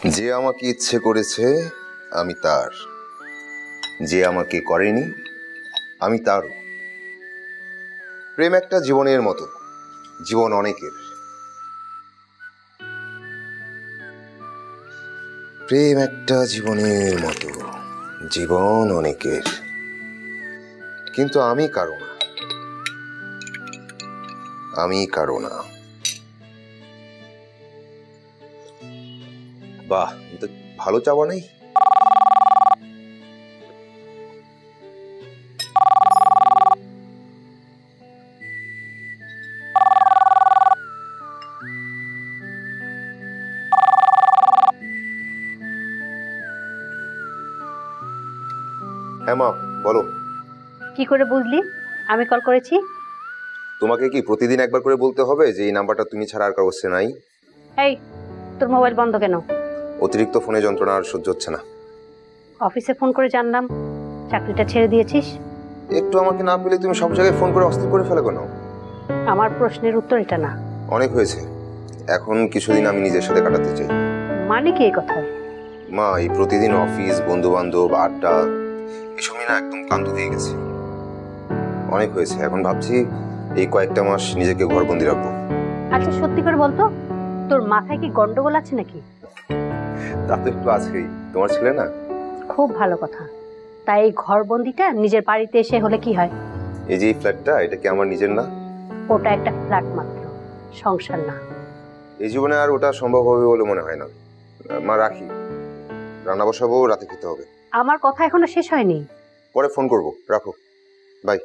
যে আমাকে ইচ্ছে করেছে আমি তার, যে আমাকে করেনি আমি তারও। প্রেম একটা জীবনের মতো, জীবন অনেকের। প্রেম একটা জীবনের মতো, জীবন অনেকের, কিন্তু আমি কারো না, আমি কারো না। বাহ, তো ভালো চাওয়া নেই। হ্যাঁ মা, বলো। কি করে বুঝলি আমি কল করেছি? তোমাকে কি প্রতিদিন একবার করে বলতে হবে যে এই নাম্বারটা তুমি ছাড়া আর কারো নাই? এই, তোর মোবাইল বন্ধ কেন? অতিরিক্ত ফোনে যন্ত্রণা আর সহ্য হচ্ছে না। অফিসে ফোন করে জানলাম চাকরিটা ছেড়ে দিয়েছিস। একটু আমাকে না পেলে তুমি সব জায়গায় ফোন করে অস্থির করে ফেলে কেন? আমার প্রশ্নের উত্তর এটা না। অনেক হয়েছে, এখন কিছুদিন আমি নিজের সাথে কাটাতে চাই। মানে কি এই কথা? মা, এই প্রতিদিন অফিস, বন্ধু বান্ধব, আড্ডা, এসব নিয়ে না একদম ক্লান্ত হয়ে গেছে। অনেক হয়েছে, এখন ভাবছি এই কয়েকটা মাস নিজেকে ঘরবন্দি রাখবো। আচ্ছা সত্যি করে বলতো, তোর মাথায় কি গন্ডগোল আছে নাকি? তা তো একটু আছেই, তোমার ছেলে না। খুব ভালো কথা। তাই এই ঘরবন্দিটা নিজের বাড়িতে এসে হলে কি হয়? এই যে এই ফ্ল্যাটটা, এটা কি আমার নিজের না? ওটা একটা ফ্ল্যাট মাত্র, সংসার না। এই জীবনে আর ওটা সম্ভব হবে বলে মনে হয় না। মা, রাখি, রান্না বসাবো, রাতে খেতে হবে। আমার কথা এখনো শেষ হয়নি। পরে ফোন করবো, রাখো, বাই।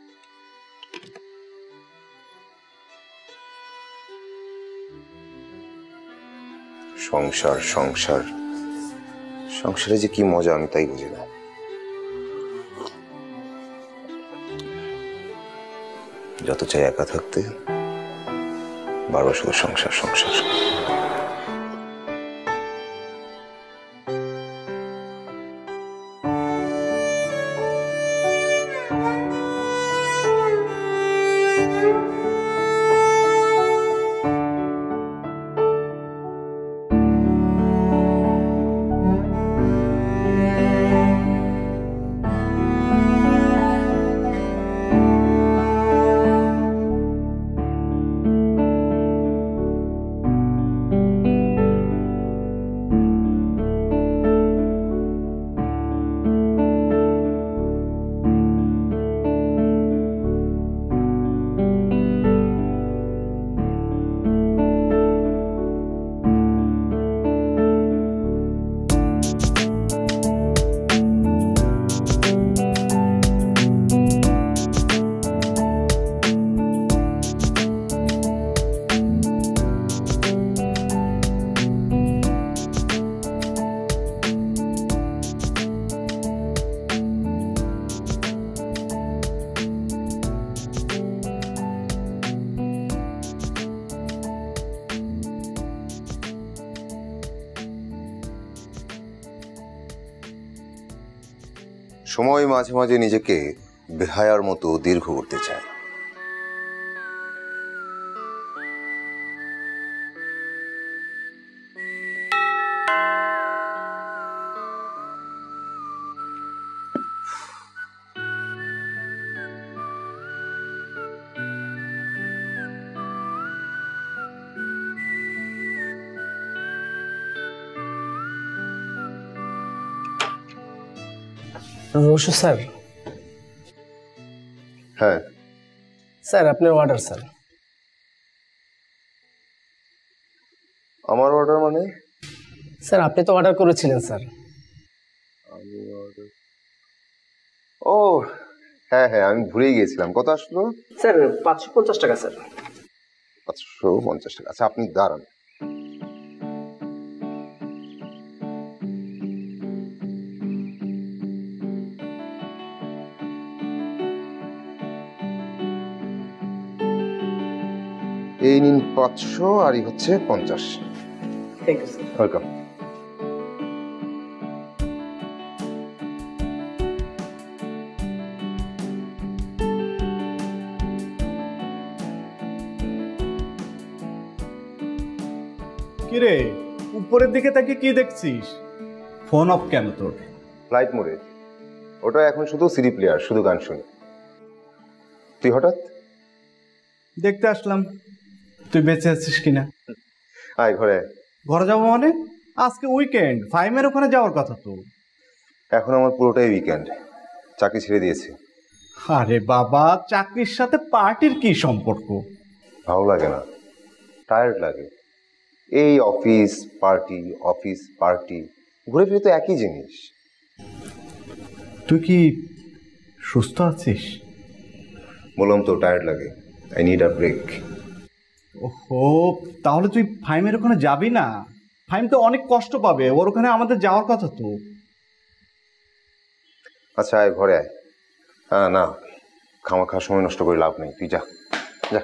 সংসার সংসার সংসারে যে কি মজা আমি তাই বুঝি না। যত চাই একা থাকতে, বারবার শুধু সংসার সংসার। সময় মাঝে মাঝে নিজেকে বেহায়ার মতো দীর্ঘ করতে চায়। রশু স্যার। হ্যাঁ স্যার, আপনার অর্ডার স্যার। আমার অর্ডার মানে? স্যার, আপনি তো অর্ডার করেছিলেন স্যার। আমি অর্ডার, ও হ্যাঁ হ্যাঁ, আমি ভুলেই গিয়েছিলাম। কত আসলো? স্যার 550 টাকা স্যার। 550 টাকা। আচ্ছা আপনি দাঁড়ান। এই নিন 500, আর এই হচ্ছে 50। Thank you sir. ওয়েলকাম। কিরে, উপরের দিকে তাকে কি দেখছিস? ফোন অফ কেন তোর? ফ্লাইট মোডে। ওটা এখন শুধু সিডি প্লেয়ার, শুধু গান শুনি। তুই হঠাৎ? দেখতে আসলাম তুই বেঁচে আছিস কিনা। আয় ঘরে আয়। ঘরে যাবো মানে? আজকে উইকেন্ড, ফাইমের ওখানে যাওয়ার কথা তো। এখন আমার পুরোটাই উইকেন্ড, চাকরি ছেড়ে দিয়েছি। আরে বাবা, চাকরির সাথে পার্টির কি সম্পর্ক? ভালো লাগে না, টায়ার্ড লাগে। এই অফিস পার্টি ঘুরে ফিরে তো একই জিনিস। তুই কি সুস্থ আছিস? বললাম তো টায়ার্ড লাগে, আই নিড আ ব্রেক। ওহো, তাহলে তুই ফাইমের ওখানে যাবি না? ফাইম তো অনেক কষ্ট পাবে, ওর ওখানে আমাদের যাওয়ার কথা তো। আচ্ছা আয় ঘরে আয়। হ্যাঁ না, খামাখা সময় নষ্ট করে লাভ নেই, তুই যা যা।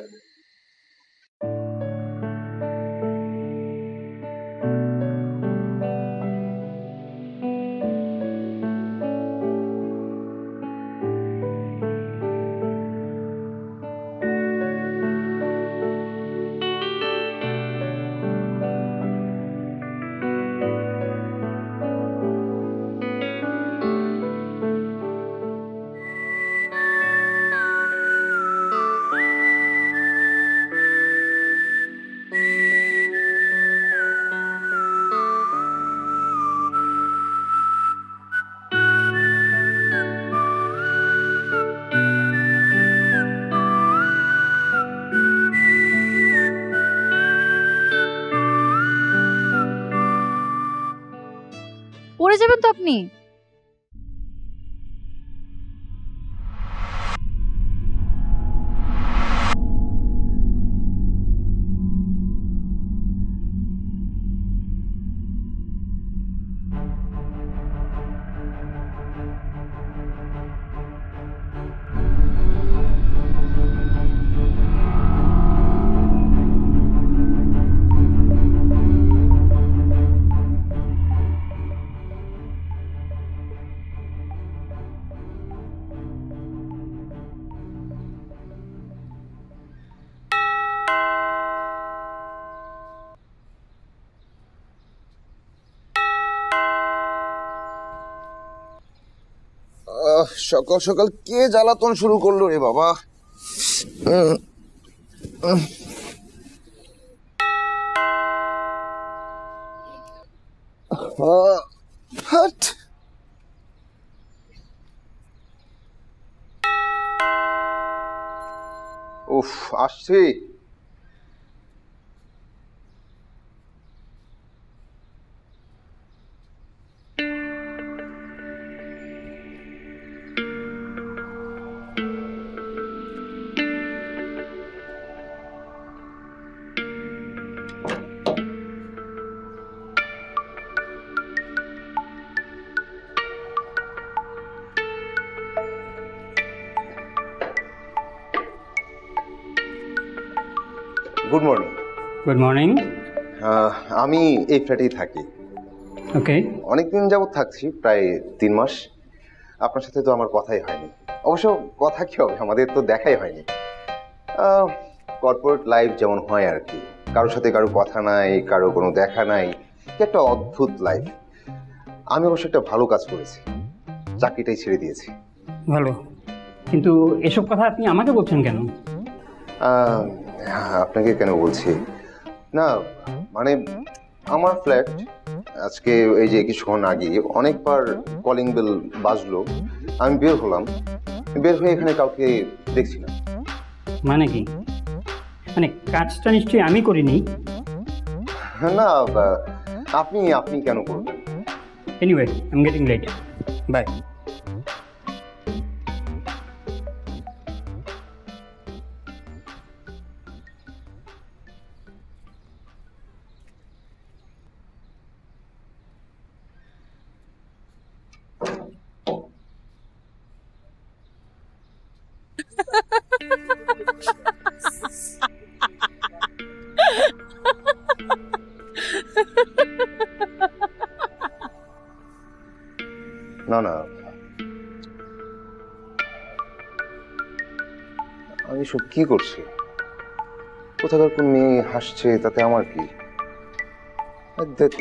পড়ে যাবেন তো আপনি। সকাল সকাল কে জ্বালাতন শুরু করলো রে বাবা। হাট। উফ, আসছে। Good morning. Good morning. আমি এই ফ্ল্যাটেই থাকি। ওকে। অনেকদিন যাবত থাকছি, প্রায় 3 মাস। আপনার সাথে তো আমার কথাই হয়নি। অবশ্য কথা কি হবে, আমাদের তো দেখাই হয়নি। কর্পোরেট লাইফ যেমন হয় আর কি, কারোর সাথে কারো কথা নাই, কারো কোনো দেখা নাই, কি একটা অদ্ভুত লাইফ। আমি অবশ্য একটা ভালো কাজ করেছি, চাকরিটাই ছেড়ে দিয়েছি। ভালো, কিন্তু এসব কথা আপনি আমাকে বলছেন কেন? আপনাকে কেন বলছি না, মানে আমার ফ্ল্যাট আজকে এই যে কিছুক্ষণ আগে অনেকবার কলিং বেল বাজলো। আমি বের হলাম, বের হয়ে এখানে কাউকে দেখছি না। মানে কি? মানে কাজটা নিশ্চয়ই আমি করিনি। না, আপনি আপনি কেন করবেন? Anyway, I am getting late, bye. না না, আমি সব কি করছি? কোথাকার কোন মেয়ে হাসছে, তাতে আমার কি? ধ্যাৎ।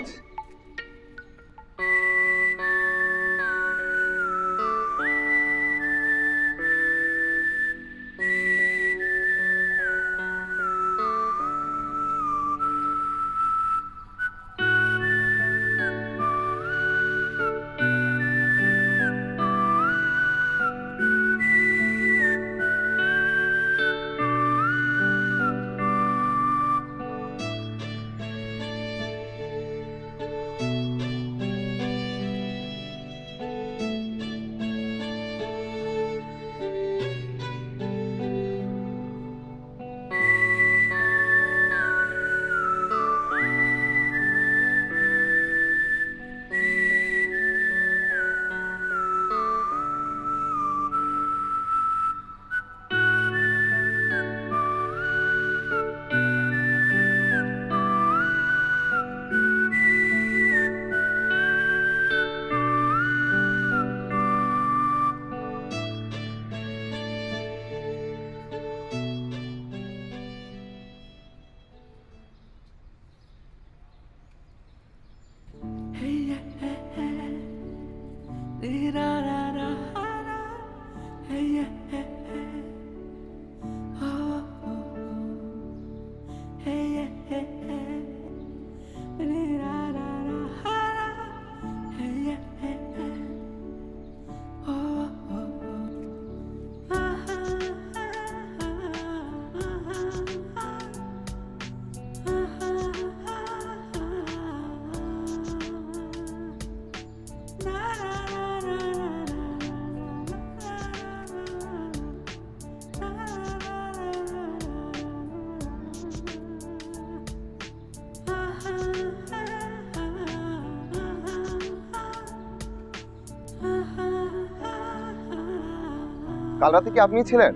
কাল রাতে কি আপনি ছিলেন?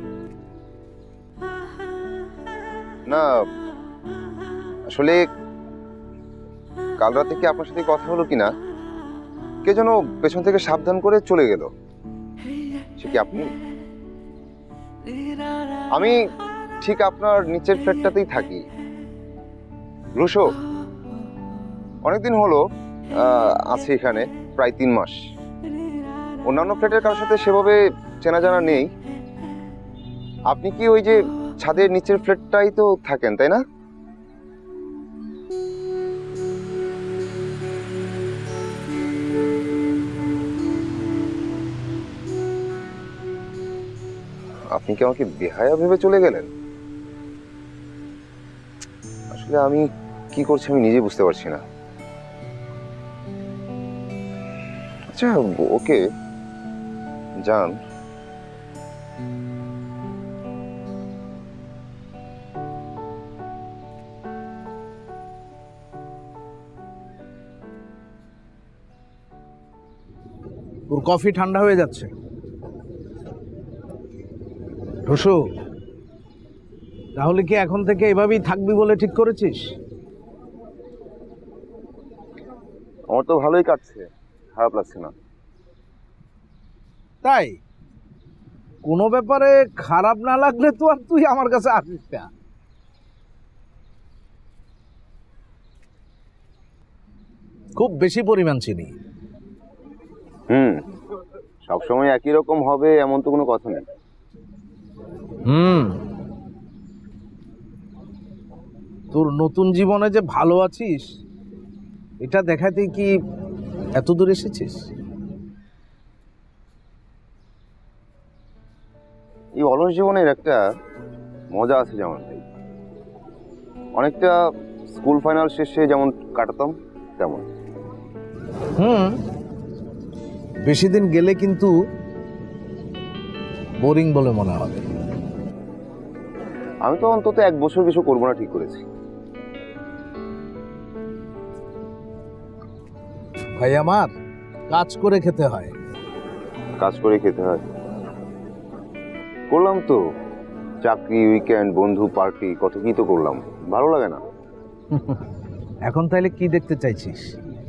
না আসলে কাল রাতে কি আপনার সাথে কথা হলো কিনা, কে যেন পেছন থেকে সাবধান করে চলে গেল। সে কি আপনি? আমি ঠিক আপনার নিচের ফ্ল্যাটটাতেই থাকি। রুশো, অনেকদিন হলো আছি এখানে, প্রায় 3 মাস। অন্যান্য ফ্ল্যাটের কারোর সাথে সেভাবে চেনা জানা নেই। আপনি কি ওই যে ছাদের নিচের ফ্ল্যাটটাই তো থাকেন, তাই না? আপনি কি আমাকে বেহায়া ভেবে চলে গেলেন? আসলে আমি কি করছি আমি নিজে বুঝতে পারছি না। আচ্ছা ওকে, যান। তোর কফি ঠান্ডা হয়ে যাচ্ছে। রসু, তাহলে কি এখন থেকে এভাবেই থাকবি বলে ঠিক করেছিস? আমার তো ভালোই কাটছে, খারাপ লাগছে না। তাই কোনো ব্যাপারে খারাপ না লাগলে তো আর তুই আমার কাছে আসিস না। খুব বেশি পরিমাণ চিনি। সবসময় একই রকম হবে এমন তো কোনো কথা নেই। তোর নতুন জীবনে যে ভালো আছিস এটা দেখাতে কি এত দূর এসেছিস? এই অলস জীবনের একটা মজা আছে, যেমন অনেকটা স্কুল ফাইনাল শেষে যেমন কাটাতাম তেমন। বেশি দিন গেলে কিন্তু বোরিং বলে মনে হবে। আমি তো অন্তত 1 বছর কিছু করবো না ঠিক করেছি। ভাই আমার, কাজ করে খেতে হয়। কাজ করে খেতে হয়, করলাম তো। চাকরি, উইকেন্ড, বন্ধু, পার্টি, কত কি তো করলাম, ভালো লাগে না। এখন তাইলে কি দেখতে চাইছিস?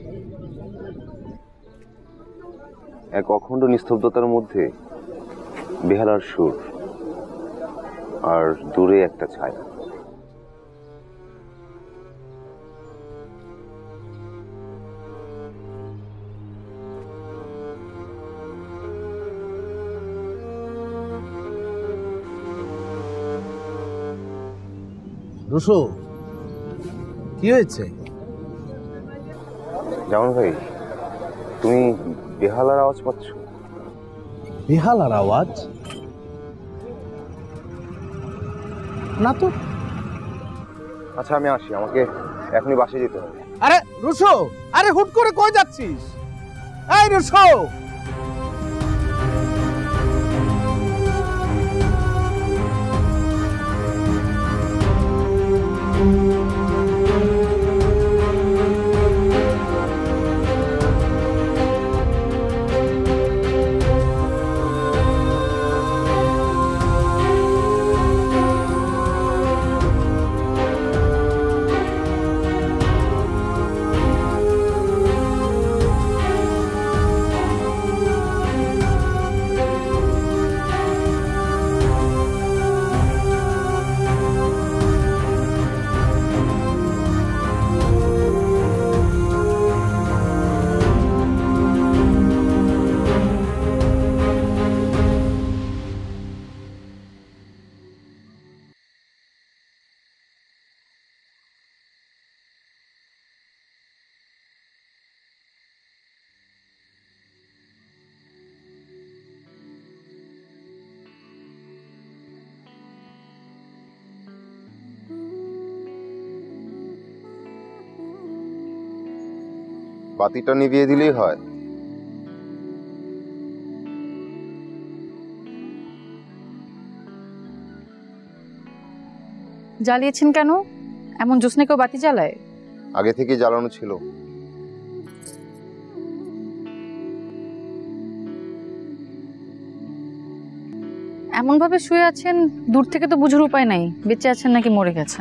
এক অখণ্ড নিস্তব্ধতার মধ্যে বেহালার সুর, আর দূরে একটা ছায়া। রুশো, কি হয়েছে? জামান ভাই, তুমি বেহালার আওয়াজ পাচ্ছ? বেহালার আওয়াজ? না তো। আচ্ছা আমি আসি, আমাকে এখনই বাসে যেতে হবে। আরে রুশো, আরে হুট করে কই যাচ্ছিস? এই রুশো! বাতিটা নিভিয়ে দিলেই হয়। জ্বালিয়েছেন কেন? এমন জ্যোৎস্না কেউ বাতি জ্বালায়? আগে থেকে জ্বালানো ছিল। এমন ভাবে শুয়ে আছেন, দূর থেকে তো বুঝার উপায় নাই বেঁচে আছেন নাকি মরে গেছেন।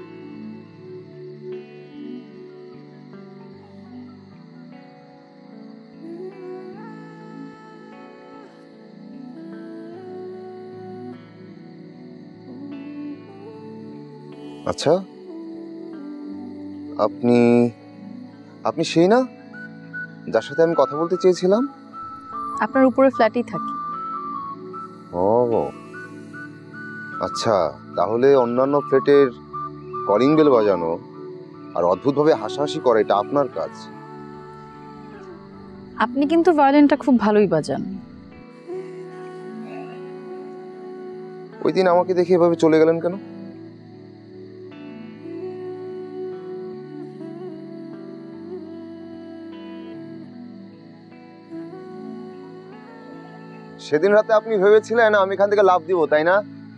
আচ্ছা, আপনি আপনি সেই না যার সাথে আমি কথা বলতে চেয়েছিলাম? আপনার উপরে ফ্ল্যাটেই থাকি। ও আচ্ছা, তাহলে অন্যান্য ফ্ল্যাটের কলিং বেল বাজানো আর অদ্ভুতভাবে হাসাহাসি করা এটা আপনার কাজ। আপনি কিন্তু ভায়োলিনটা খুব ভালোই বাজান। ওই দিন আমাকে দেখে এভাবে চলে গেলেন কেন? সেদিন রাতে আপনি ভেবেছিলেন আমি এখান থেকে লাফ দিব, তাই না?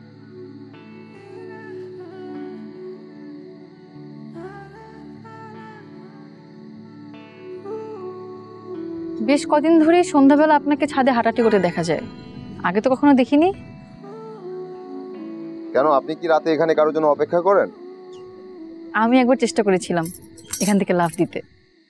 বেশ কদিন ধরেই সন্ধ্যাবেলা আপনাকে ছাদে হাঁটাহাঁটি করে দেখা যায়, আগে তো কখনো দেখিনি। কেন, আপনি কি রাতে এখানে কারোর জন্য অপেক্ষা করেন? আমি একবার চেষ্টা করেছিলাম এখান থেকে লাফ দিতে।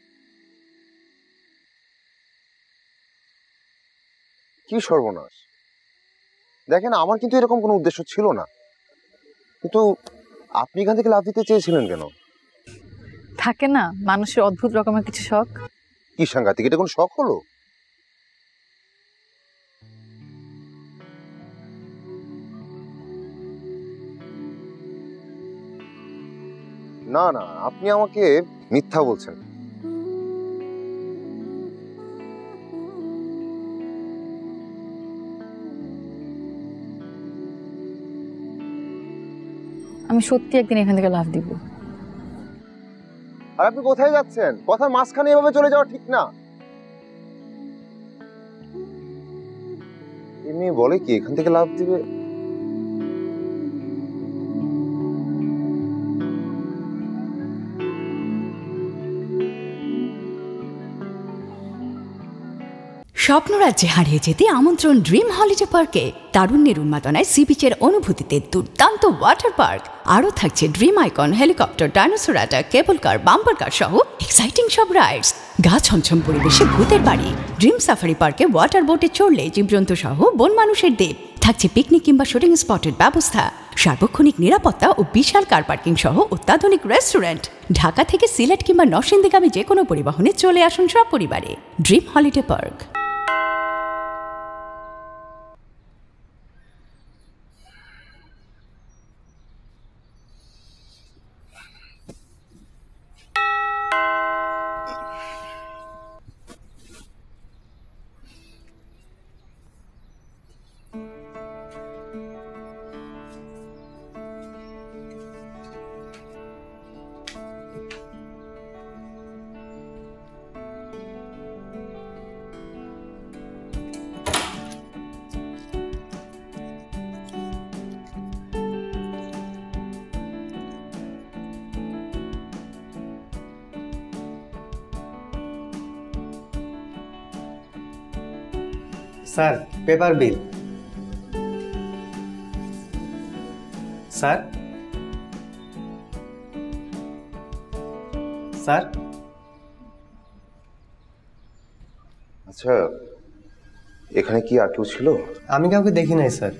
কি সর্বনাশ! দেখেন, আমার কিন্তু এরকম কোনো উদ্দেশ্য ছিল না, কিন্তু আপনি এখান থেকে লাফ দিতে চেয়েছিলেন কেন? থাকে না মানুষের অদ্ভুত রকমের কিছু শখ। কি সাংঘাতিক! এটা কোনো শখ হলো? না না, আপনি আমাকে মিথ্যা বলছেন। আমি সত্যি একদিন এখান থেকে লাফ দিব। আর আপনি কোথায় যাচ্ছেন? কথার মাঝখানে এভাবে চলে যাওয়া ঠিক না। এমনি বলে কি এখান থেকে লাফ দিবে? স্বপ্নরাজ্যে হারিয়ে যেতে আমন্ত্রণ ড্রিম হলিডে পার্কে। তারুণ্যের উন্মাদনায় সি বিচের অনুভূতিতে দুর্দান্ত ওয়াটার পার্ক। আরও থাকছে dream icon, helicopter, dinosaur rider, cable car, bumper car সহ এক্সাইটিং সব রাইডস। গা ছমছম পরিবেশে ভূতের বাড়ি। ড্রিম সাফারি পার্কে ওয়াটার বোটে চড়লে জীবজন্তু সহ বন মানুষের দ্বীপ। থাকছে পিকনিক কিংবা শুটিং স্পটের ব্যবস্থা, সার্বক্ষণিক নিরাপত্তা ও বিশাল কার পার্কিং সহ অত্যাধুনিক রেস্টুরেন্ট। ঢাকা থেকে সিলেট কিংবা নরসিংদীগামী যে কোনো পরিবহনে চলে আসুন সব পরিবারে। Dream holiday park. Sir paper bill. Sir sir আচ্ছা, এখানে কি আর কেউ ছিল? আমি কাউকে দেখি নাই স্যার।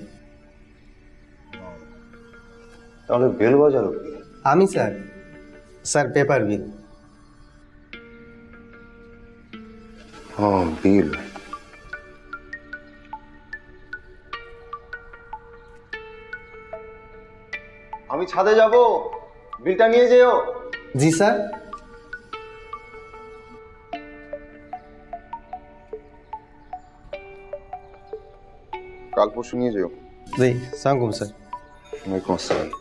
তাহলে বেল বাজালো কে? আমি স্যার। স্যার পেপার বিল। হ্যাঁ, বিল। আমি ছাদে যাব, বিলটা নিয়ে যেও। জি স্যার। কাল পরশু নিয়ে যেও। জি সালাম স্যার। ওয়ালাইকুম আসসালাম।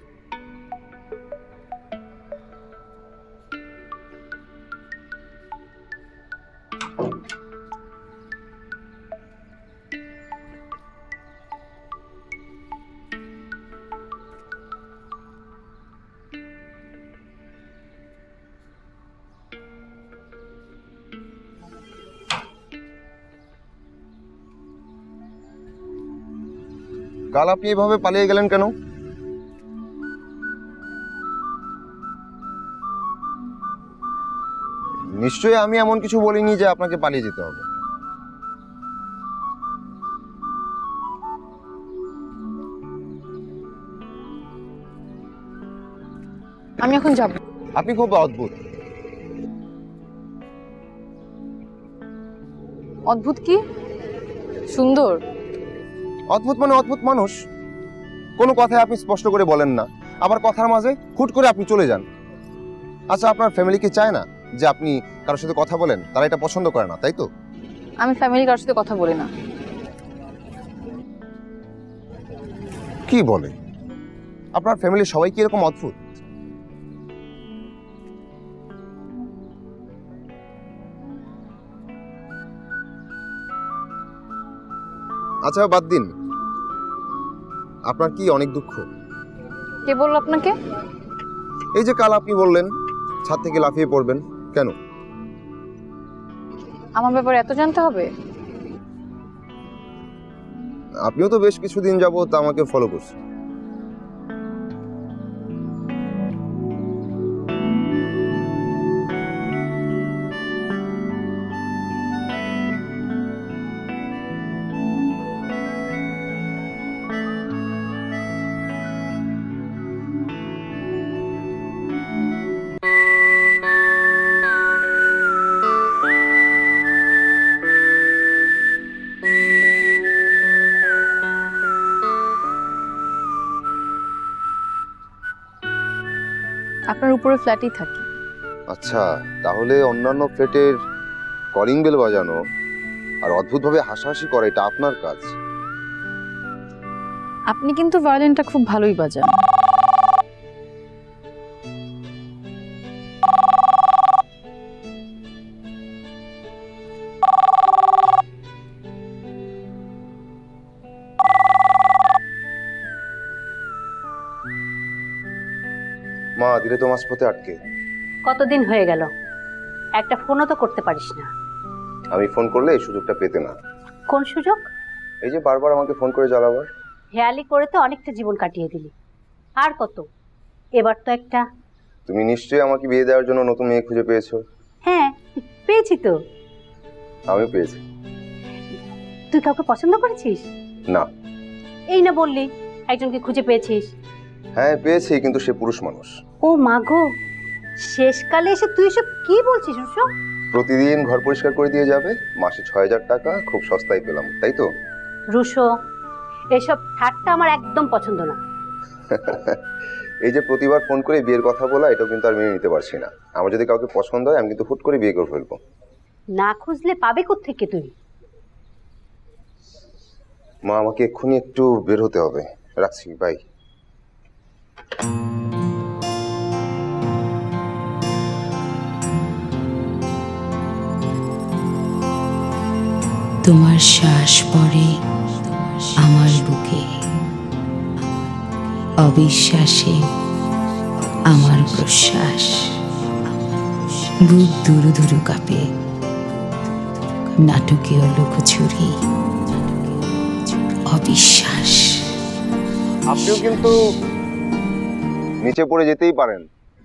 কাল আপনি এভাবে পালিয়ে গেলেন কেন? নিশ্চয়ই আমি এমন কিছু বলিনি যে আপনাকে পালিয়ে যেতে হবে। আমি এখন যাব। আপনি খুব অদ্ভুত। অদ্ভুত কি? সুন্দর। অদ্ভুত মানে অদ্ভুত মানুষ। কোনো কথায় আপনি স্পষ্ট করে বলেন না, আবার কথার মাঝে হুট করে আপনি চলে যান। আচ্ছা, আপনার ফ্যামিলি কি চায় না যে আপনি কারোর সাথে কথা বলেন? তারা এটা পছন্দ করে না, তাই তো? আমি ফ্যামিলি কারোর সাথে কথা বলি না। কি বলে? আপনার ফ্যামিলির সবাই কি এরকম অদ্ভুত? আচ্ছা, বাদ দিন। আপনার কি অনেক দুঃখ? কে বলল আপনাকে? এই যে কাল আপনি বললেন ছাদ থেকে লাফিয়ে পড়বেন, কেন? আমার ব্যাপারে এত জানতে হবে? আপনিও তো বেশ কিছুদিন যাবত আমাকে ফলো করছেন। আপনার উপরে ফ্ল্যাটেই থাকি। আচ্ছা, তাহলে অন্যান্য ফ্ল্যাটের কলিং বেল বাজানো আর অদ্ভুতভাবে হাসাহাসি করা এটা আপনার কাজ। আপনি কিন্তু ভায়োলিনটা খুব ভালোই বাজান। মা, দিলে তো মাঝপথে আটকে। কতদিন হয়ে গেল, একটা ফোনও তো করতে পারিস না। আমি ফোন করলে এই সুযোগটা পেতে না। কোন সুযোগ? এই যে বারবার আমাকে ফোন করে জ্বালাবার। হেয়ালি করে তো অনেকটা জীবন কাটিয়ে দিলি, আর কত? এবার তো একটা। তুমি নিশ্চয়ই আমাকে বিয়ে দেওয়ার জন্য নতুন মেয়ে খুঁজে পেয়েছো। হ্যাঁ, পেয়েছি তো। আমিও পেয়েছি। তুই কাউকে পছন্দ করেছিস? না। এই না বললি একজনকে খুঁজে পেয়েছিস। হ্যাঁ, পেয়েছি, কিন্তু সে পুরুষ মানুষ। ও মা গো, শেষকালে এসে তুই এসব কি বলছিস? প্রতিদিন ঘর পরিষ্কার করে দিয়ে যাবে, মাসে ৬,০০০ টাকা, খুব সস্তায় পেলাম, তাই তো? রুশো, এসব ঠাট্টা আমার একদম পছন্দ না। এই যে প্রতিবার ফোন করে বিয়ের কথা বলা, এটাও কিন্তু আর মেনে নিতে পারছি না। আমার যদি কাউকে পছন্দ হয়, আমি কিন্তু হুট করে বিয়ে করে ফেলবো। না খুঁজলে পাবে কোত্থেকে তুই? মা, আমাকে এক্ষুনি একটু বের হতে হবে, রাখছি, বাই। তোমার শ্বাস পড়ে আমার বুকে, অবিশ্বাসে আমার প্রশ্বাস, বুক দুরু দুরু কাঁপে, নাটকীয় লুকোচুরি বিশ্বাস। আপনিও কিন্তু নিচে পড়ে যেতেই পারেন।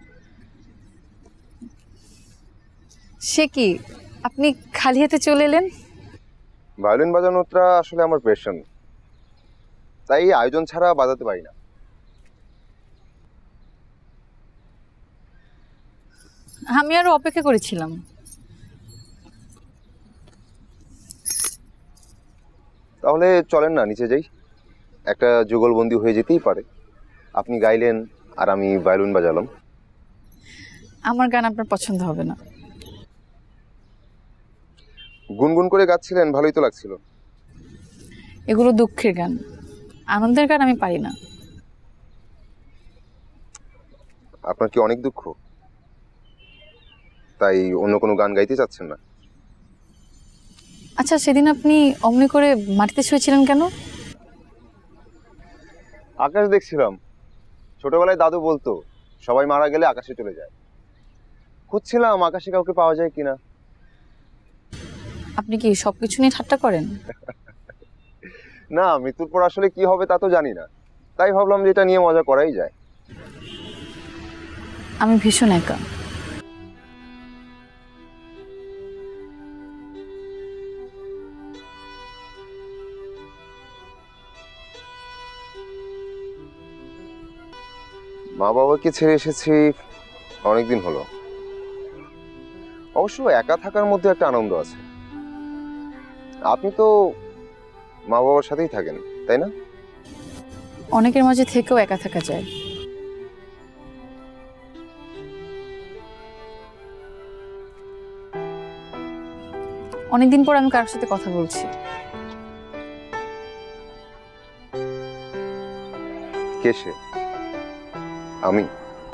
সে কি, আপনি খালি হাতে চলে এলেন? ভায়োলিন বাজানোটা আসলে আমার প্যাশন, তাই আয়োজন ছাড়া বাজাতে পারি না। আমি আরো অপেক্ষা করেছিলাম। তাহলে চলেন না নিচে যাই, একটা যুগলবন্দি হয়ে যেতেই পারে। আপনি গাইলেন আর আমি ভায়োলিন বাজালাম। আমার গান আপনার পছন্দ হবে না। গুনগুন করে গাচ্ছিলেন, ভালোই তো লাগছিল। এগুলো দুঃখের গান, আনন্দের গান আমি পারি না। আপনার কি অনেক দুঃখ, তাই অন্য কোনো গান গাইতে চাচ্ছেন না? আচ্ছা, সেদিন আপনি অমনি করে মাটিতে শুয়েছিলেন কেন? আকাশ দেখছিলাম। ছোটবেলায় দাদু বলতো সবাই মারা গেলে আকাশে চলে যায়। খুঁজছিলাম আকাশে কাউকে পাওয়া যায় কিনা। আপনি কি সবকিছু নিয়ে ঠাট্টা করেন? না, মৃত্যুর পর আসলে কি হবে তা তো জানি না, তাই ভাবলাম যে এটা নিয়ে মজা করাই যায়। আমি ভীষণ একা। মা বাবাকে ছেড়ে এসেছি অনেকদিন হলো। অবশ্য একা থাকার মধ্যে একটা আনন্দ আছে। আপনি তো মা বাবার সাথেই থাকেন, তাই না? অনেকের মাঝে থেকেও একা থাকা যায়। অনেকদিন পর আমি কারোর সাথে কথা বলছি। কে সে? আমি?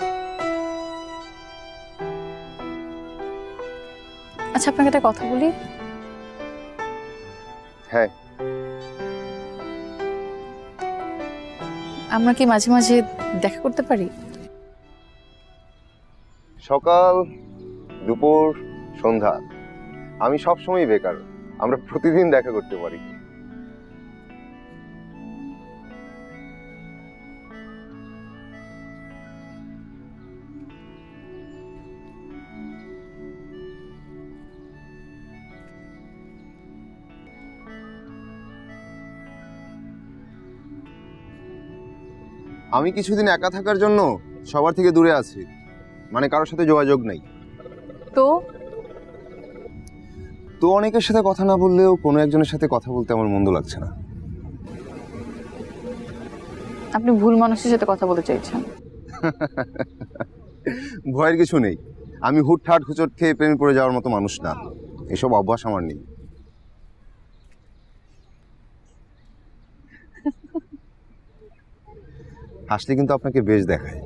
আচ্ছা, আপনাকে একটা কথা বলি। হ্যাঁ। আমরা কি মাঝে মাঝে দেখা করতে পারি? সকাল, দুপুর, সন্ধ্যা, আমি সব সময় বেকার। আমরা প্রতিদিন দেখা করতে পারি। আমি কিছুদিন একা থাকার জন্য সবার থেকে দূরে আছি, মানে কারোর সাথে যোগাযোগ নেই। তো অনেকের সাথে কথা না বললেও কোনো একজনের সাথে কথা বলতে আমার মন্দ লাগছে না। আপনি ভুল মানুষের সাথে কথা বলতে চাইছেন। ভয়ের কিছু নেই। আমি হুটহাট হুচট খেয়ে প্রেমে পড়ে যাওয়ার মতো মানুষ না। এসব অভ্যাস আমার নেই। হাসলে কিন্তু আপনাকে বেশ দেখায়।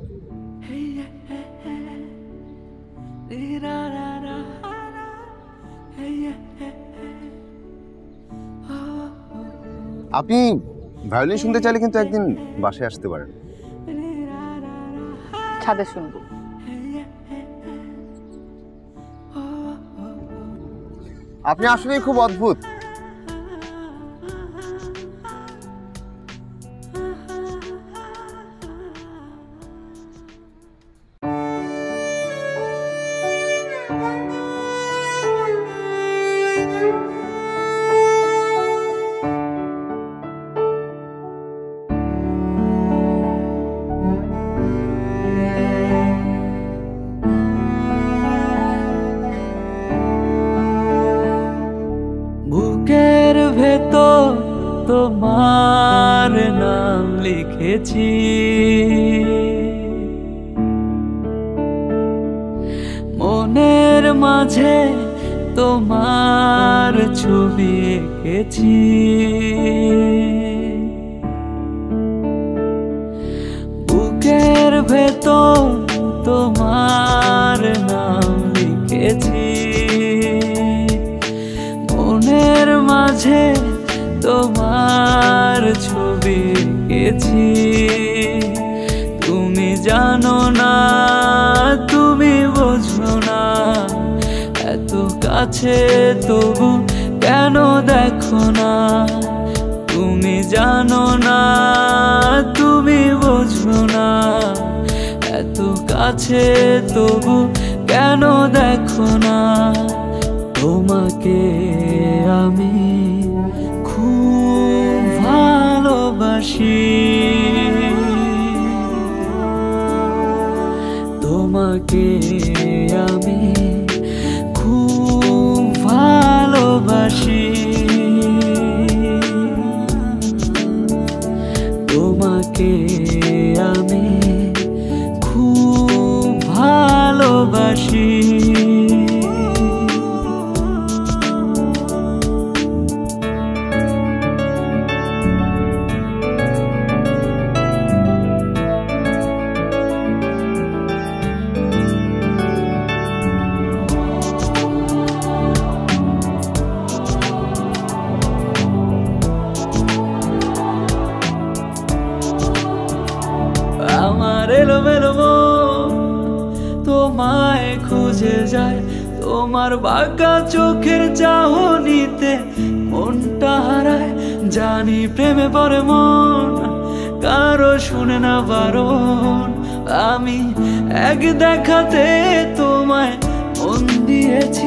আপনি ভায়োলিন শুনতে চাইলে কিন্তু একদিন বাসায় আসতে পারেন। ছাদে শুনবো। আপনি আসলেই খুব অদ্ভুত। বুকের ভেতর তোমার নাম লিখেছি, মনের মাঝে তোমার ছবি এঁকেছি। বুকের ভেতর তোমার নাম লিখেছি, মনের মাঝে তোমার ছবি এঁকেছি। তুমি জানো না, তুমি বোঝো না, এত কাছে তবু কেন দেখো না। তুমি জানো না, তুমি বোঝো না, এত কাছে তবু কেন দেখো না, তোমাকে আমি খুব ভালোবাসি, তোমাকে আমি খুব ভালোবাসি, তোমাকে আমি খুব ভালোবাসি। আমার এলোমেলো মন তোমায় খুঁজে যায়, তোমার বাঁকা চোখের চাহনিতে মনটা হারায়, জানি প্রেমে পড়ে মন কারো শুনে না বারণ, আমি এক দেখাতে তোমায় মন দিয়েছি,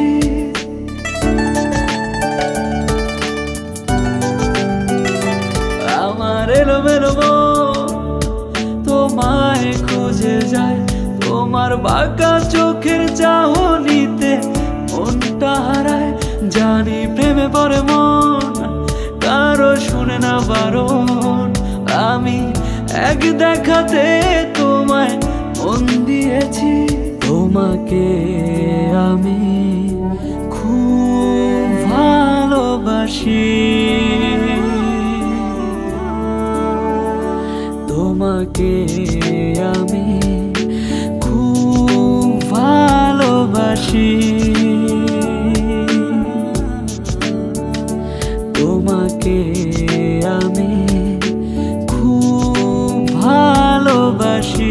আমার এলোমেলো মন তোমায় খুঁজে যায়, তোমার বাঁকা চোখের চাহনিতে মনটা হারায়, জানি প্রেমে পড়ে মন কারো শুনে না বারণ, আমি এক দেখাতে তোমায় মন দিয়েছি, তোমাকে আমি খুব ভালোবাসি, তোমাকে আমি খুব ভালোবাসি, তোমাকে আমি খুব ভালোবাসি।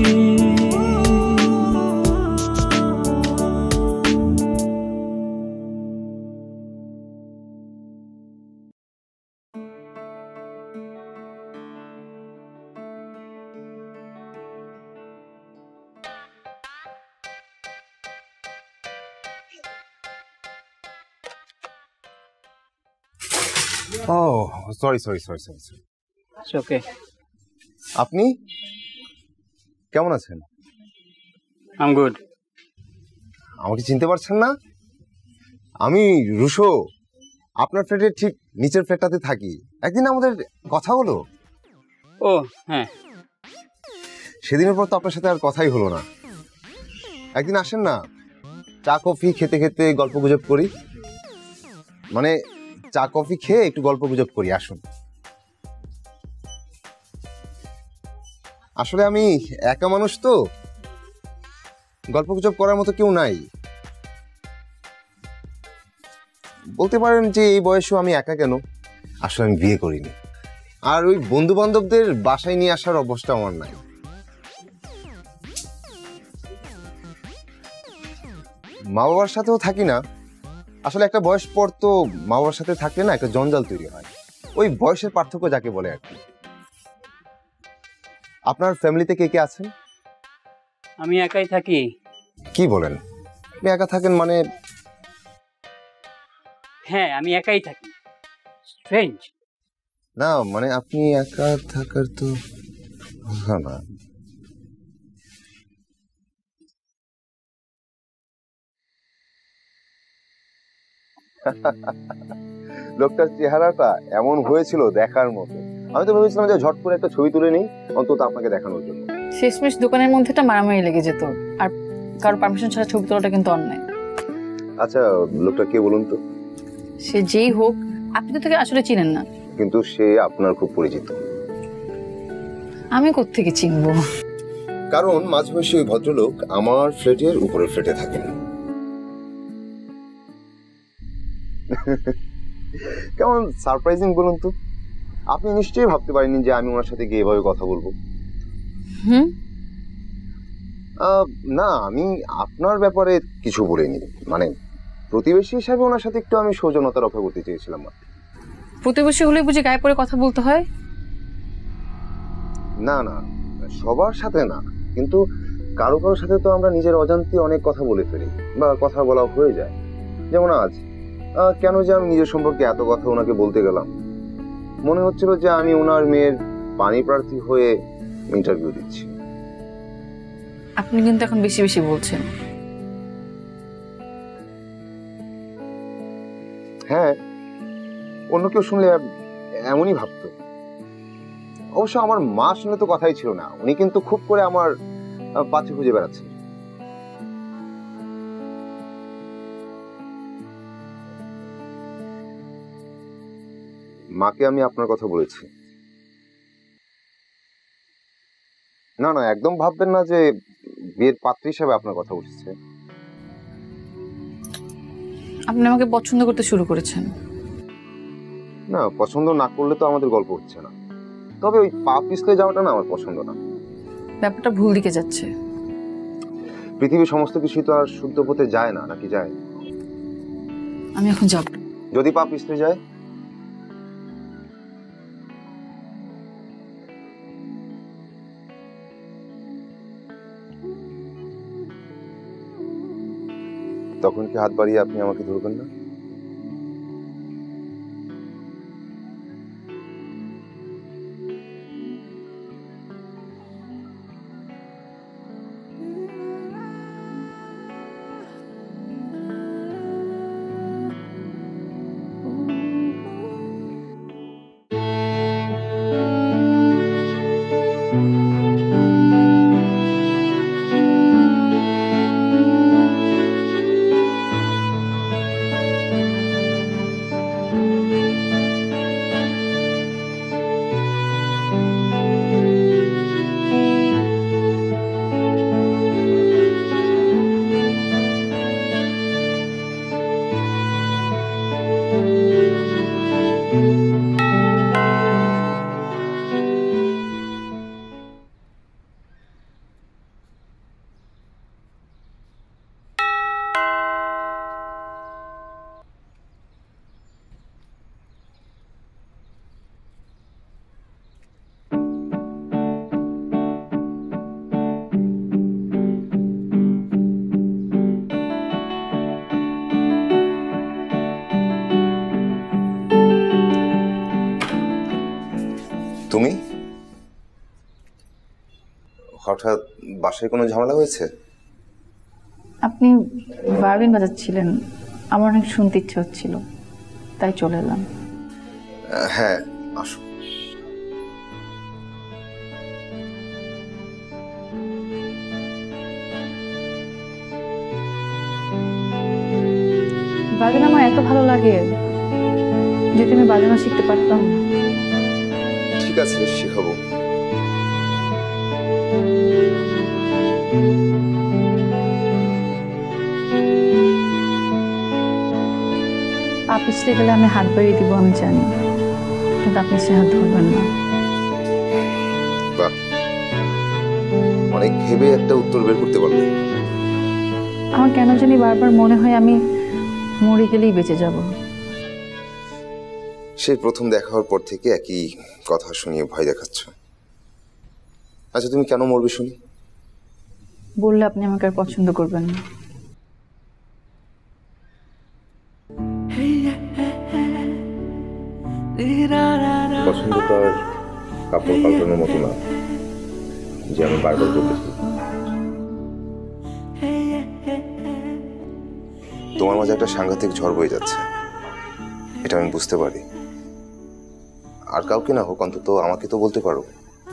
সরি। ওকে, আপনি কেমন আছেন? I'm good. আমাকে চিনতে পারছেন না? আমি রুশো, আপনার ফ্ল্যাটের ঠিক নিচের ফ্ল্যাটটাতে থাকি। একদিন আমাদের কথা হলো। ও হ্যাঁ, সেদিনের পর তো আপনার সাথে আর কথাই হলো না। একদিন আসেন না, চা কফি খেতে খেতে গল্প গুজব করি, মানে চা কফি খেয়ে একটু গল্প গুজব করি, আসুন। আসলে আমি একা মানুষ তো, গল্প গুজব করার মতো কেউ নাই। বলতে পারেন যে এই বয়সেও আমি একা কেন, আসলে আমি বিয়ে করিনি, আর ওই বন্ধু বান্ধবদের বাসায় নিয়ে আসার অভ্যাসটা আমার নাই। মা বাবার সাথেও থাকি না। আসলে একটা বয়স পর তো মা বাবার সাথে থাকলে না একটা জঞ্জাল তৈরি হয়, ওই বয়সের পার্থক্য যাকে বলে আর কি। আপনার ফ্যামিলিতে কে কে আছেন? আমি একাই থাকি। কি বলেন, আপনি একা থাকেন মানে? হ্যাঁ, আমি একাই থাকি। স্ট্রেঞ্জ না, মানে আপনি একা থাকার তো না। লোকটার চেহারাটা এমন হয়েছিল দেখার মতো, আমি তো ভেবেছিলাম যে ঝট করে একটা ছবি তুলে নিই অন্তত আপনাকে দেখানোর জন্য। শেষমেশ দোকানের মধ্যে একটা মারামারি লেগে যেত, আর কারো পারমিশন ছাড়া ছবি তোলাটা কিন্তু অন্যায়। আচ্ছা, লোকটা কে বলুন তো? সে যেই হোক, আপনি তো তাকে আসলে চিনেন না। কিন্তু সে আপনার খুব পরিচিত। আমি কোত্থেকে চিনবো? কারণ মাঝবয়সী ওই ভদ্রলোক আমার ফ্ল্যাটের উপরের ফ্ল্যাটে থাকেন। কেমন সারপ্রাইজিং বলুন তো। আপনি নিশ্চয়ই ভাবতে পারেননি যে আমি ওনার সাথে গিয়ে এভাবে কথা বলবো। না, আমি আপনার ব্যাপারে কিছু বলিনি, মানে প্রতিবেশী হিসাবে ওনার সাথে একটু আমি সৌজন্যতা রক্ষা করতে চেয়েছিলাম। প্রতিবেশী হলে বুঝি গায়ে পড়ে কথা বলতে হয়? না না, সবার সাথে না, কিন্তু কারো কারোর সাথে তো আমরা নিজের অজান্তে অনেক কথা বলে ফেলি বা কথা বলা হয়ে যায়। যেমন আজ কেন যে আমি নিজের সম্পর্কে এত কথা ওনাকে বলতে গেলাম, মনে হচ্ছিল যে আমি ওনার মেয়ের পানি প্রার্থী হয়ে ইন্টারভিউ দিচ্ছি। আপনি কিন্তু এখন বেশি বেশি বলছেন। হ্যাঁ, অন্য কেউ শুনলে এমনই ভাবতো। অবশ্য আমার মা শুনে তো কথাই ছিল না, উনি কিন্তু খুব করে আমার পাছে খুঁজে বেড়াচ্ছে। মাকে আমি আপনার কথা বলেছি। না না, একদম ভাববেন না যে বিয়ের পাত্রী হিসাবে আপনার কথা উঠেছে। আপনি আমাকে পছন্দ করতে শুরু করেছেন। না, পছন্দ না করলে তো আমাদের গল্প হচ্ছে না। তবে ওই পা পিছলে যাওয়াটা না আমার পছন্দ না। ব্যাপারটা ভুল দিকে যাচ্ছে। পৃথিবীর সমস্ত কিছুই তো আর শুদ্ধ হতে যায় না, নাকি যায়? আমি এখন যাব। যদি পা পিছলে যায়? তখন কি হাত বাড়িয়ে আপনি আমাকে ধরবেন না? তুমি হঠাৎ বাসায় কোনো ঝামেলা হয়েছে? আপনি ভায়োলিন বাজাচ্ছিলেন, আমার অনেক শুনতে ইচ্ছে হচ্ছিল, তাই চলে এলাম। হ্যাঁ, আসো। ভায়োলিন আমার এত ভালো লাগে, যদি আমি বাজানো শিখতে পারতাম। ঠিক আছে, শেখাবো। পা পিছলে গেলে আমি হাত বাড়িয়ে দিব, আমি জানি, কিন্তু আপনি সে হাত ধরবেন না। বাহ, অনেক ভেবে একটা উত্তর বের করতে পারলে। আমার কেন জানি বারবার মনে হয় আমি মরে গেলেই বেঁচে যাব। সেই প্রথম দেখা হওয়ার পর থেকে একই কথা শুনিয়ে ভয় দেখাচ্ছ। আচ্ছা, তুমি কেন মরবে শুনি? বললে আপনি আমাকে আর পছন্দ করবেন না। পছন্দ তো আর কাপড় পাল্টানোর মতো না যে আমি বারবার বলতেছি। তোমার মাঝে একটা সাংঘাতিক ঝড় বয়ে যাচ্ছে, এটা আমি বুঝতে পারি। আর কাউকে না হোক, অন্তত আমাকে তো বলতে পারো।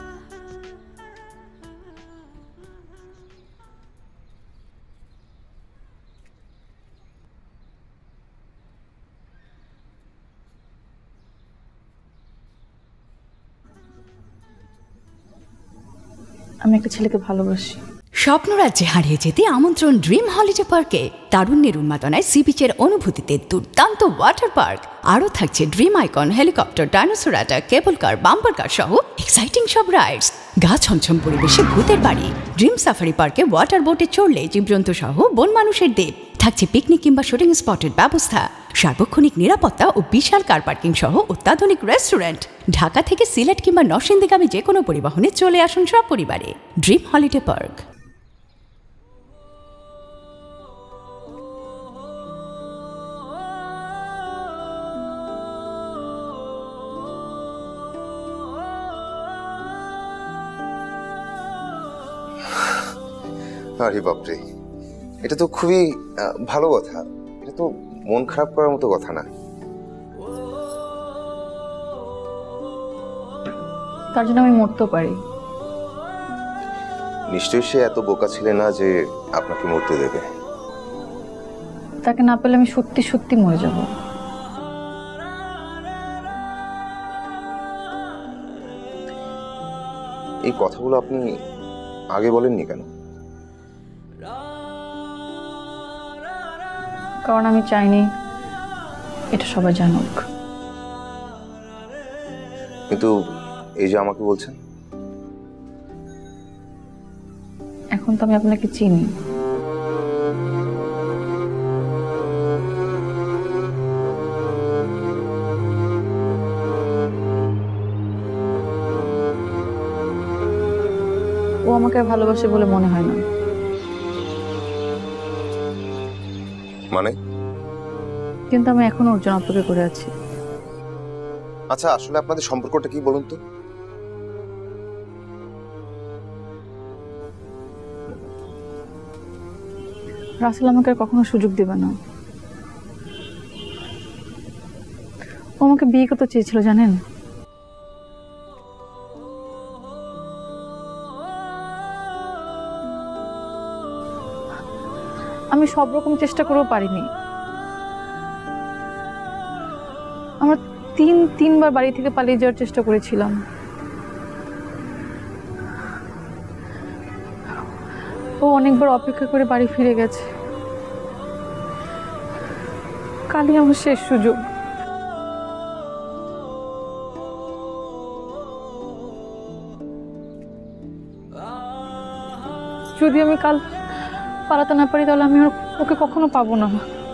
আমি একটা ছেলেকে ভালোবাসি। স্বপ্নরাজ্যে হারিয়ে যেতে আমন্ত্রণ ড্রিম হলিডে পার্কে। তারুণ্যের উন্মাদনায় সি বিচের অনুভূতিতে দুর্দান্ত ওয়াটার পার্ক। আরও থাকছে dream icon, helicopter, dinosaur rider, cable car, bumper car সহ এক্সাইটিং সব রাইডস। গা ছমছম পরিবেশে ভূতের বাড়ি। ড্রিম সাফারি পার্কে ওয়াটার বোটে চড়লে জীবজন্তু সহ বন মানুষের দ্বীপ। থাকছে পিকনিক কিংবা শুটিং স্পটের ব্যবস্থা, সার্বক্ষণিক নিরাপত্তা ও বিশাল কার পার্কিং সহ অত্যাধুনিক রেস্টুরেন্ট। ঢাকা থেকে সিলেট কিংবা নরসিংদীগামী যে কোনো পরিবহনে চলে আসুন সপরিবারে ড্রিম হলিডে পার্ক। আরে বাপরে, এটা তো খুবই ভালো কথা। এটা তো মন খারাপ করার মতো কথা না। তার জন্য আমি মরতেও পারি। নিশ্চয়ই সে এত বোকা ছিল না যে আপনাকে মরতে দেবে। তাকে না পেলে আমি সত্যি সত্যি মরে যাব। এই কথাগুলো আপনি আগে বলেননি কেন? কারণ আমি চাইনি এটা সবাই জানুক। কিন্তু এই যে আমাকে বলছেন, এখন তো আমি আপনাকে চিনি। ও আমাকে ভালোবাসে বলে মনে হয় না। মানে? কিন্তু আমি এখনো ওর জন্য অপেক্ষা করে আছি। আচ্ছা, আসলে আপনাদের সম্পর্কটা কি বলুন তো? রাসেল আমাকে আর কখনো সুযোগ দেবে না। ও আমাকে বিয়ে করতে চেয়েছিল জানেন। আমি সব রকম চেষ্টা করেও পারিনি। আমরা তিনবার বাড়ি থেকে পালিয়ে যাওয়ার চেষ্টা করেছিলাম। ও অনেকবার অপেক্ষা করে বাড়ি ফিরে গেছে। কালই আমার শেষ সুযোগ। যদি আমি কাল পালাতে না পারি তাহলে আমি আর ওকে কখনো পাবো না।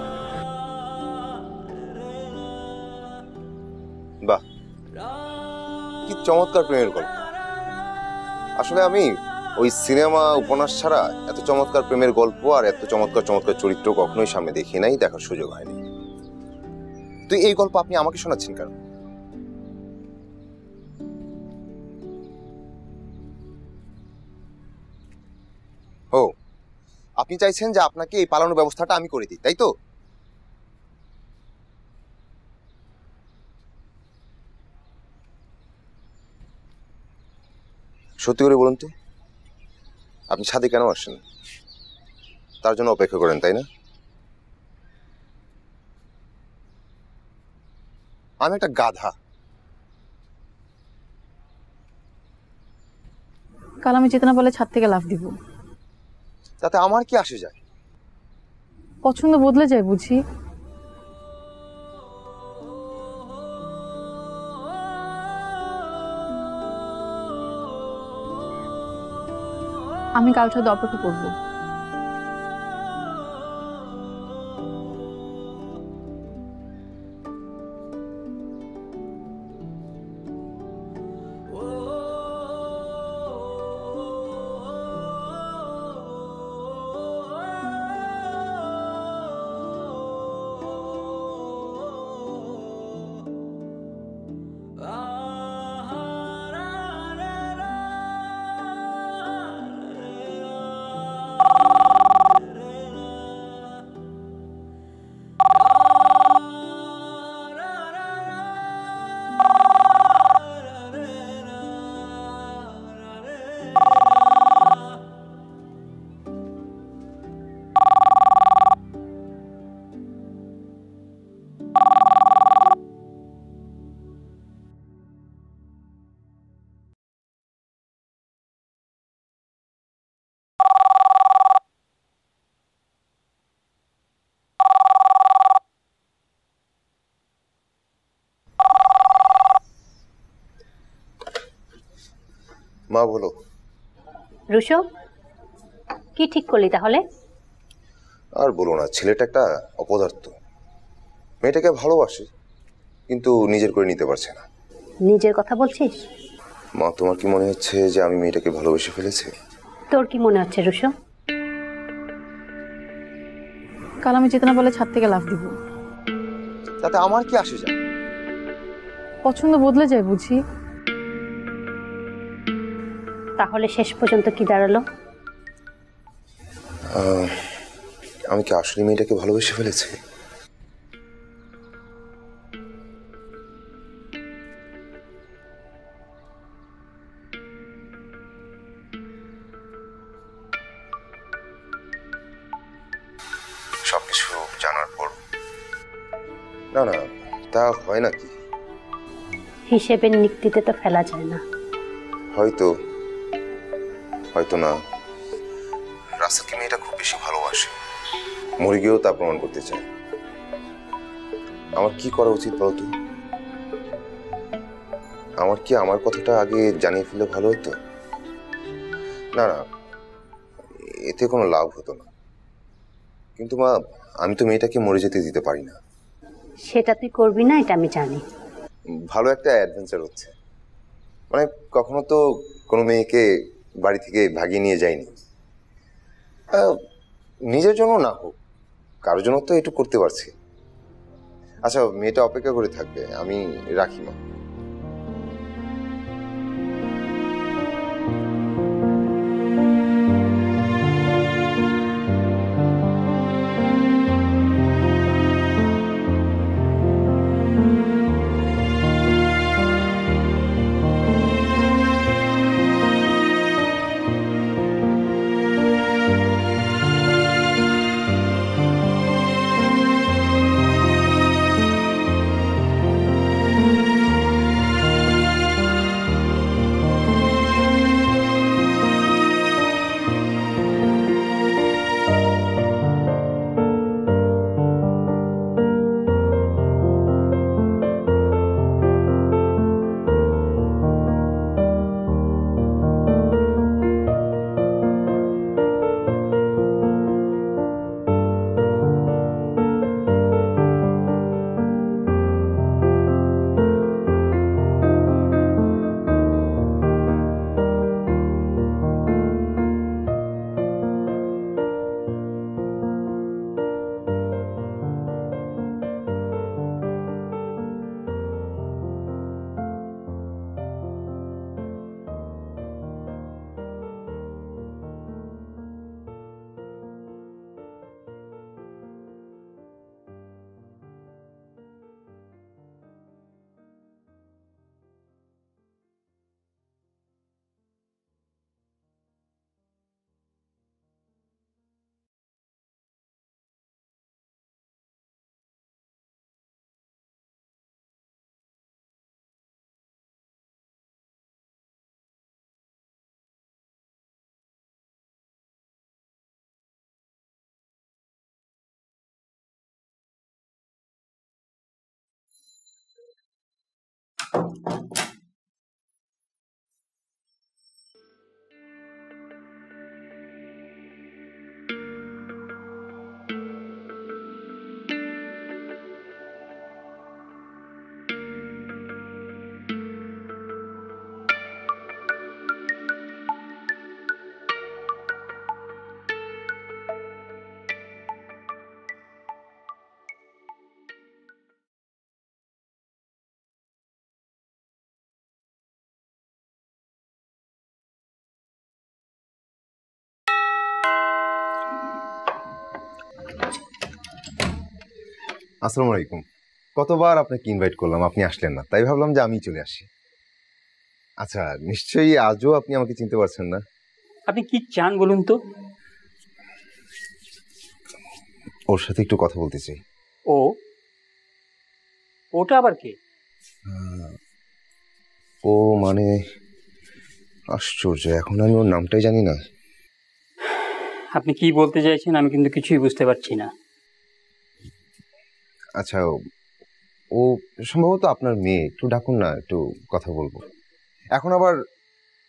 বাহ, কি চমৎকার প্রেমের গল্প। আসলে আমি ওই সিনেমা উপন্যাস ছাড়া এত চমৎকার প্রেমের গল্প আর এত চমৎকার চমৎকার চরিত্র কখনোই সামনে দেখি নাই, দেখার সুযোগ হয়নি। তো এই গল্প আপনি আমাকে শোনাচ্ছেন কেন? ও, আপনি চাইছেন যে আপনাকে এই পালানোর ব্যবস্থাটা আমি করে দিই, তাই তো? সত্যি করে বলুন তো, আপনি ছাদে কেন আসেন? তার জন্য অপেক্ষা করেন, তাই না? আমি একটা গাধা। কাল আমি চেতনা বলে ছাদ থেকে লাফ দিব। তাতে আমার কি আসে যায়? পছন্দ বদলে যায় বুঝি। আমি কাল ছাদে অপেক্ষা করবো। মা বলো। রুশো, কি ঠিক করলি তাহলে? আর বলো না, ছেলেটা একটা অপদার্থ। মেয়েটাকে ভালোবাসে কিন্তু নিজের করে নিতে পারছে না। নিজের কথা বলছিস? মা, তোমার কি মনে হচ্ছে যে আমি মেয়েটাকে ভালোবেসে ফেলেছি? তোর কি মনে হচ্ছে রুশো? কাল আমি চেতনা বলে ছাদ থেকে লাফ দিব। তাতে আমার কি আসে যায়? পছন্দ বদলে যায় বুঝি। তাহলে শেষ পর্যন্ত কি দাঁড়ালো? আমি কি আসলে মেয়েটাকে ভালোবেসে ফেলেছি? সবকিছু জানার পর না না, তা হয় নাকি? হিসেবের নিক্তিতে তো ফেলা যায় না। হয়তো হয়তো না। রাসেলকে মেয়েটা খুব বেশি ভালোবাসে, মরে গিয়েও তা প্রমাণ করতে চায়। আমার কি করা উচিত বলতো? আমার কি আমার কথাটা আগে জানিয়ে ফেললে ভালো হতো? না না, এতে কোনো লাভ হতো না। কিন্তু মা, আমি তো মেয়েটাকে মরে যেতে দিতে পারি না। সেটা তুই করবি না, এটা আমি জানি। ভালো একটা অ্যাডভেঞ্চার হচ্ছে, মানে কখনো তো কোনো মেয়েকে বাড়ি থেকে ভাগিয়ে নিয়ে যায়নি। নিজের জন্য না হোক, কারোর জন্য তো একটু করতে পারছি। আচ্ছা, মেয়েটা অপেক্ষা করে থাকবে, আমি রাখি মা। আসসালামু আলাইকুম। কতবার আপনাকে ইনভাইট করলাম, আপনি আসলেন না, তাই ভাবলাম যে আমি চলে আসি। আচ্ছা, নিশ্চয়ই আজও আপনি আমাকে চিনতে পারছেন না। আপনি কি চান বলুন তো? ওর সাথে একটু কথা বলতে চাই। ওটা আবার কে? ও মানে আশ্চর্য, এখন আমি ওর নামটাই জানি না। আপনি কি বলতে চাইছেন আমি কিন্তু কিছুই বুঝতে পারছি না। আচ্ছা, ও সম্ভবত আপনার মেয়ে, একটু ডাকুন না, একটু কথা বলবো। এখন আবার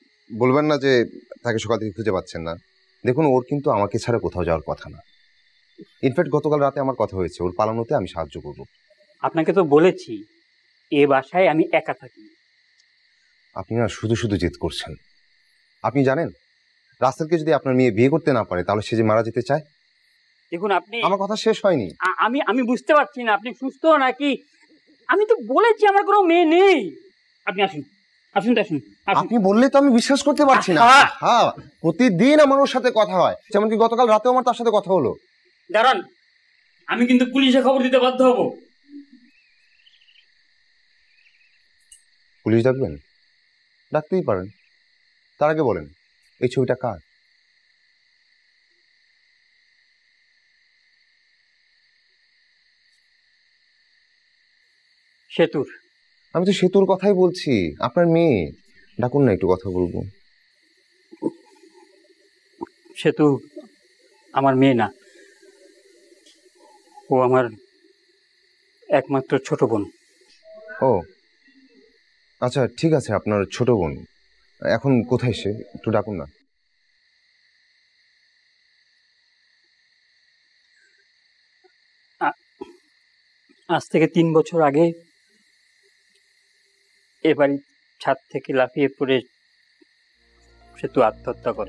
বলবেন না যে তাকে সকাল থেকে খুঁজে পাচ্ছেন না। দেখুন, ওর কিন্তু আমাকে ছাড়া কোথাও যাওয়ার কথা না। ইনফ্যাক্ট গতকাল রাতে আমার কথা হয়েছে, ওর পালানোতে আমি সাহায্য করব। আপনাকে তো বলেছি এ বাসায় আমি একা থাকি। আপনি না শুধু শুধু জেদ করছেন। আপনি জানেন রাসেলকে যদি আপনার মেয়ে বিয়ে করতে না পারে তাহলে সে যে মারা যেতে চায়। দেখুন আপনি, আমার কথা শেষ হয়নি। আমি বুঝতে পারছি না আপনি সুস্থ নাকি। আমি তো বলেছি আমার কোনো মেয়ে নেই। আপনি আসুন আসুন আসুন। আপনি বললে তো আমি বিশ্বাস করতে পারছি না। হ্যাঁ, প্রতিদিন আমার ওর সাথে কথা হয়, যেমনকি গতকাল রাতেও আমার তার সাথে কথা হলো। দাঁড়ান, আমি কিন্তু পুলিশে খবর দিতে বাধ্য হব। পুলিশ ডাকবেন? ডাকতেই পারেন। তার আগে বলেন এই ছবিটা কার? সেতুর। আমি তো সেতুর কথাই বলছি, আপনার মেয়ে। ডাকুন না, একটু কথা বলবো। সেতু আমার মেয়ে না, ও আমার একমাত্র ছোট বোন। ও আচ্ছা, ঠিক আছে, আপনার ছোট বোন এখন কোথায়? সে একটু ডাকুন না। আজ থেকে 3 বছর আগে এ বাড়ির ছাদ থেকে লাফিয়ে পড়ে সেতু আত্মহত্যা করে।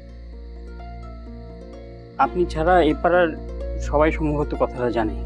আপনি ছাড়া এই পাড়ার সবাই সম্ভবত কথাটা জানে।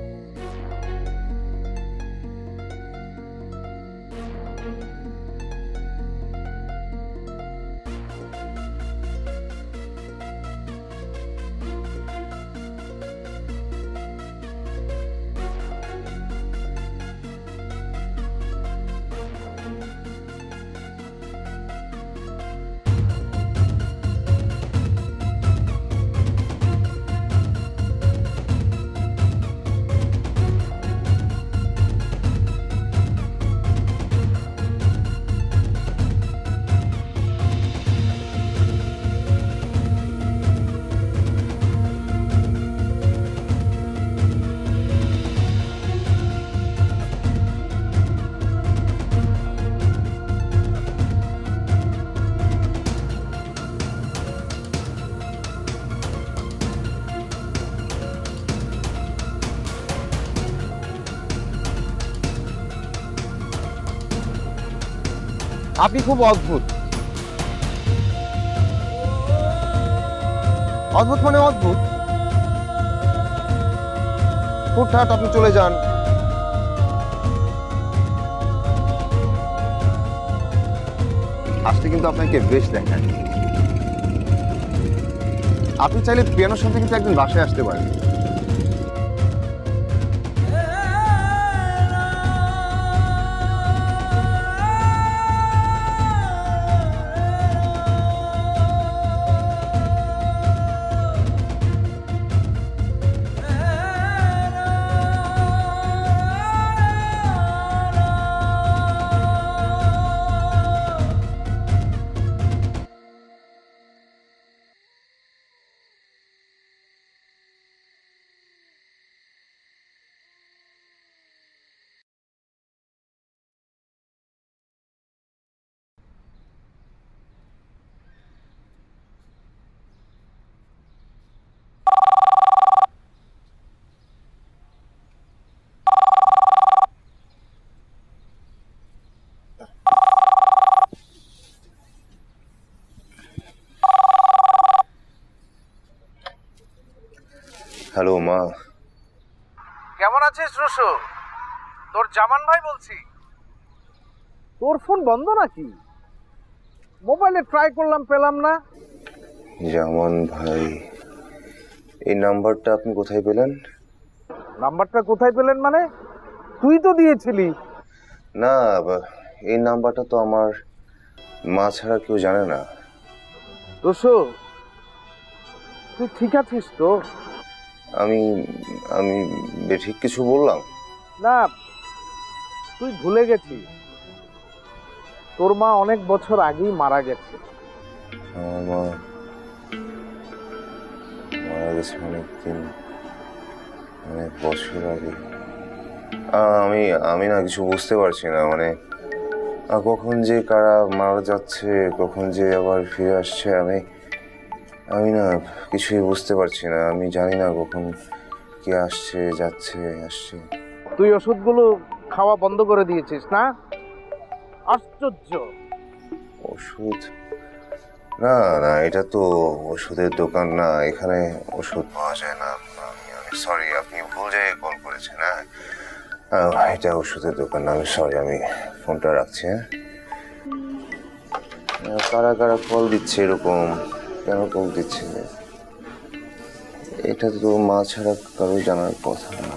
আপনি খুব অদ্ভুত। অদ্ভুত মানে অদ্ভুত। হুটহাট আপনি চলে যান। আসতে কিন্তু আপনাকে বেশ দেখায়। আপনি চাইলে পিয়ানোর সাথে কিন্তু একদিন বাসায় আসতে পারেন। হ্যালো মা। কেমন আছিস রুশু? তোর জামান ভাই বলছি। তোর ফোন বন্ধ নাকি? মোবাইলে ট্রাই করলাম, পেলাম না। জামান ভাই, এই নাম্বারটা আপনি কোথায় পেলেন? নাম্বারটা কোথায় পেলেন মানে? তুই তো দিয়েছিলি। না, এই নাম্বারটা তো আমার মা ছাড়া কেউ জানে না। রুশু, তুই ঠিক আছিস তো? আমি আমি বেঠিক কিছু বললাম? না, তুই ভুলে গেছিস তোর মা অনেক বছর আগেই মারা গেছে। আমার মা মারা গেছে অনেক বছর আগে। আমি না কিছু বুঝতে পারছি না, মানে কখন যে কারা মারা যাচ্ছে, কখন যে আবার ফিরে আসছে, আমি না কিছুই বুঝতে পারছি না। আমি জানি না কখন কি আসছে যাচ্ছে আসছে। তুই ওষুধগুলো খাওয়া বন্ধ করে দিয়েছিস না? আশ্চর্য। ওষুধ? না না, এটা তো ওষুধের দোকান না, এখানে ওষুধ পাওয়া যায় না। আমি অনেক সরি, আপনি ভুল জায়গায় কল করেছেন। হ্যাঁ, এটা ওষুধের দোকান না, আমি সরি, আমি ফোনটা রাখছি। হ্যাঁ, কারা কারা কল দিচ্ছে এরকম, কেন কল দিচ্ছে? এটা তো মা ছাড়া কারো জানার কথা না।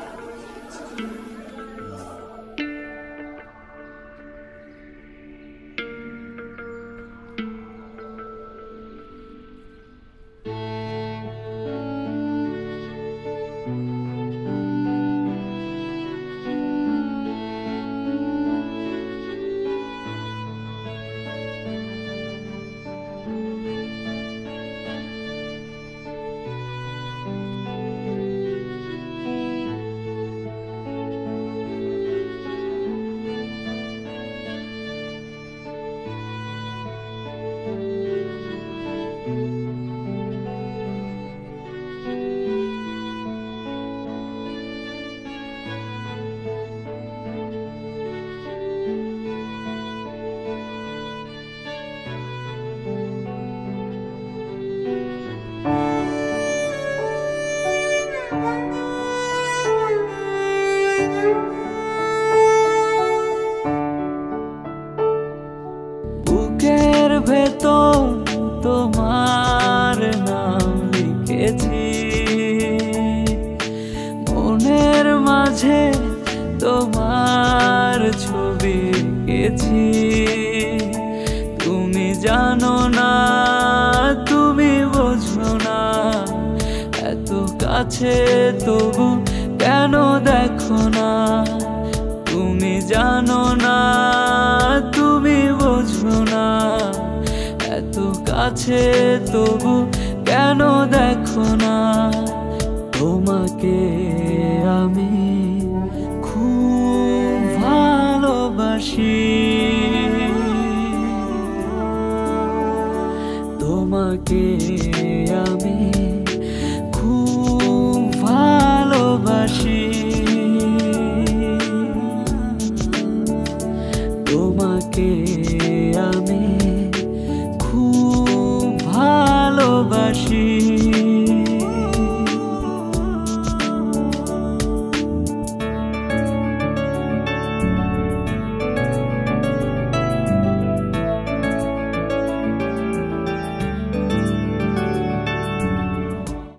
ভেতর তোমার নাম লিখেছি, মনের মাঝে তোমার ছবি এঁকেছি। তুমি জানো না, তুমি বোঝো না, এত কাছে তবু কেন দেখো না। তুমি জানো না, তুমি বোঝো না, এত কাছে তবু কেন দেখো না। তোমাকে আমি খুব ভালোবাসি, তোমাকে আমি